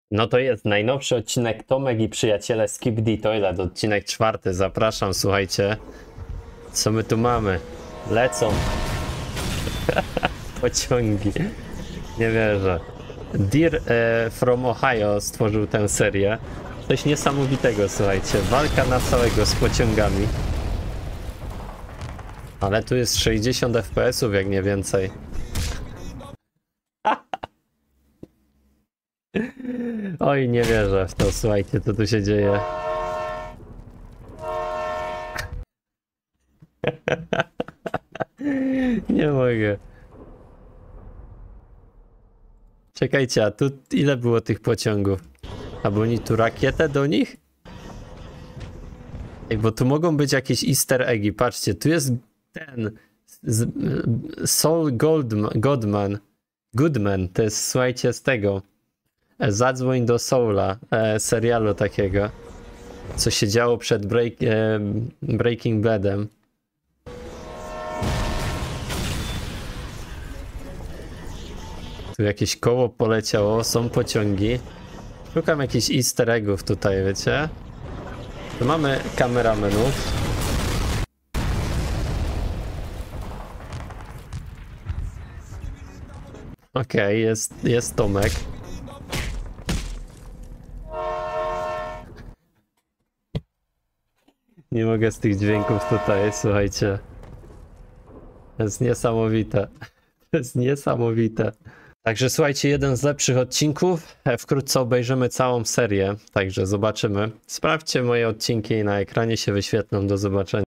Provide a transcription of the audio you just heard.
No to jest najnowszy odcinek Tomek i przyjaciele Skip the Toilet, odcinek 4. Zapraszam, słuchajcie. Co my tu mamy? Lecą. Pociągi. Nie wierzę. Deer from Ohio stworzył tę serię. Coś niesamowitego, słuchajcie. Walka na całego z pociągami. Ale tu jest 60 FPS-ów, jak nie więcej. Oj, nie wierzę w to, słuchajcie, co tu się dzieje. Nie mogę. Czekajcie, a tu ile było tych pociągów? Albo oni tu rakietę do nich? Ej, bo tu mogą być jakieś easter eggi, patrzcie, tu jest ten Saul Goodman, to jest, słuchajcie, z tego Zadzwoń do Saula, serialu takiego, co się działo przed Breaking Badem. Tu jakieś koło poleciało, są pociągi. Szukam jakichś easter eggów tutaj, wiecie? Tu mamy kameramenów. Okej, jest Tomek. Nie mogę z tych dźwięków tutaj, słuchajcie. To jest niesamowite. To jest niesamowite. Także słuchajcie, jeden z lepszych odcinków. Wkrótce obejrzymy całą serię, także zobaczymy. Sprawdźcie moje odcinki, na ekranie się wyświetlą. Do zobaczenia.